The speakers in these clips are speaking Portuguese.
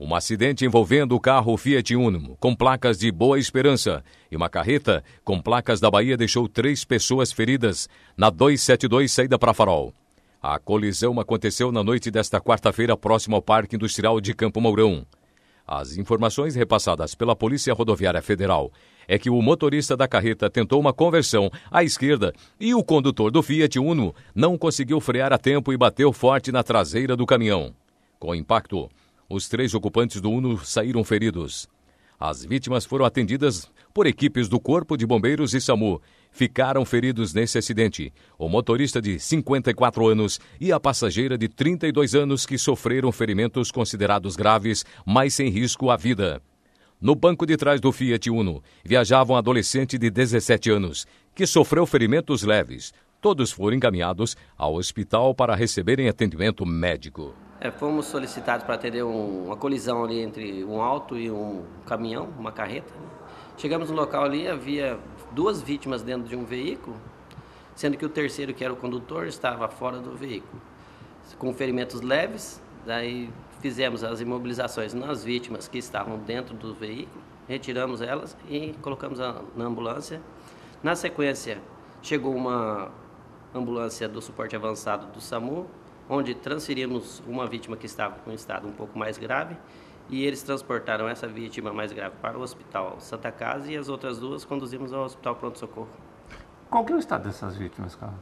Um acidente envolvendo o carro Fiat Uno, com placas de Boa Esperança, e uma carreta com placas da Bahia deixou 3 pessoas feridas na 272 saída para Farol. A colisão aconteceu na noite desta quarta-feira próximo ao Parque Industrial de Campo Mourão. As informações repassadas pela Polícia Rodoviária Federal é que o motorista da carreta tentou uma conversão à esquerda e o condutor do Fiat Uno não conseguiu frear a tempo e bateu forte na traseira do caminhão. Com o impacto, os 3 ocupantes do Uno saíram feridos. As vítimas foram atendidas por equipes do Corpo de Bombeiros e SAMU. Ficaram feridos nesse acidente o motorista de 54 anos e a passageira de 32 anos que sofreram ferimentos considerados graves, mas sem risco à vida. No banco de trás do Fiat Uno viajava um adolescente de 17 anos que sofreu ferimentos leves. Todos foram encaminhados ao hospital para receberem atendimento médico. Fomos solicitados para atender uma colisão ali entre um auto e um caminhão, uma carreta. Chegamos no local ali, havia 2 vítimas dentro de um veículo, sendo que o terceiro, que era o condutor, estava fora do veículo, com ferimentos leves. Daí fizemos as imobilizações nas vítimas que estavam dentro do veículo, retiramos elas e colocamos na ambulância. Na sequência, chegou uma ambulância do suporte avançado do SAMU, onde transferimos uma vítima que estava com um estado um pouco mais grave, e eles transportaram essa vítima mais grave para o Hospital Santa Casa e as outras 2 conduzimos ao Hospital Pronto Socorro. Qual que é o estado dessas vítimas, cara?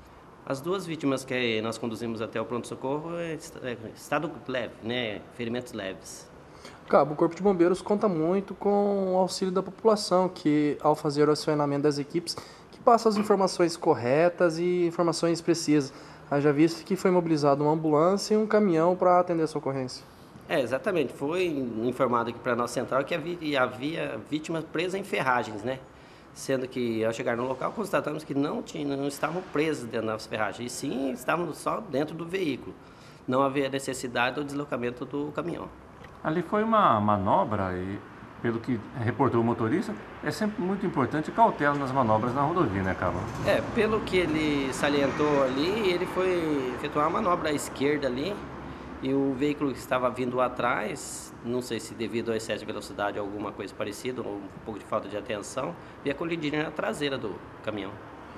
As 2 vítimas que nós conduzimos até o Pronto Socorro é estado leve, né? Ferimentos leves. Cabo, o Corpo de Bombeiros conta muito com o auxílio da população, que ao fazer o acionamento das equipes, que passa as informações corretas e informações precisas. Haja visto que foi mobilizado uma ambulância e um caminhão para atender essa ocorrência. Exatamente. Foi informado aqui para a nossa central que havia vítimas presas em ferragens, né? Sendo que, ao chegar no local, constatamos que não estavam presas dentro das ferragens, e sim estavam só dentro do veículo. Não havia necessidade do deslocamento do caminhão. Ali foi uma manobra e, pelo que reportou o motorista, é sempre muito importante cautela nas manobras na rodovia, né, Cabo? Pelo que ele salientou ali, ele foi efetuar uma manobra à esquerda ali, e o veículo que estava vindo atrás, não sei se devido ao excesso de velocidade ou alguma coisa parecida, ou um pouco de falta de atenção, ia colidir na traseira do caminhão.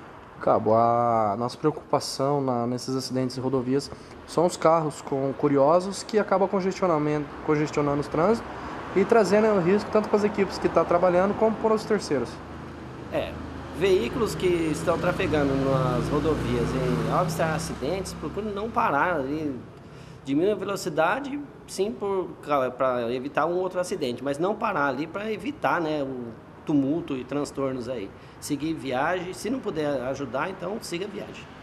Cabo, a nossa preocupação nesses acidentes em rodovias são os carros curiosos que acabam congestionando os trânsitos e trazendo risco tanto para as equipes que estão trabalhando como para os terceiros. Veículos que estão trafegando nas rodovias ao obstar acidentes, procurem não parar ali. Diminui a velocidade, sim, para evitar um outro acidente, mas não parar ali para evitar, né, o tumulto e transtornos aí. Seguir viagem, se não puder ajudar, então siga a viagem.